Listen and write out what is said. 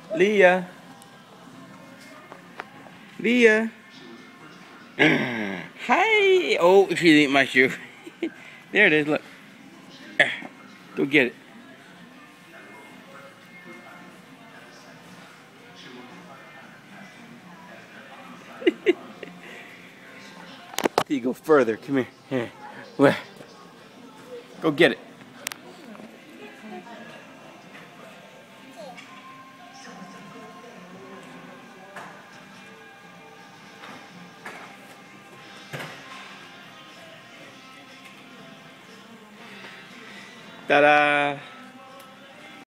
Leah. Leah. Hi. Oh, she ate my shoe. There it is, look. Go get it. You go further. Come here. Here. Where? Go get it. Ta-da!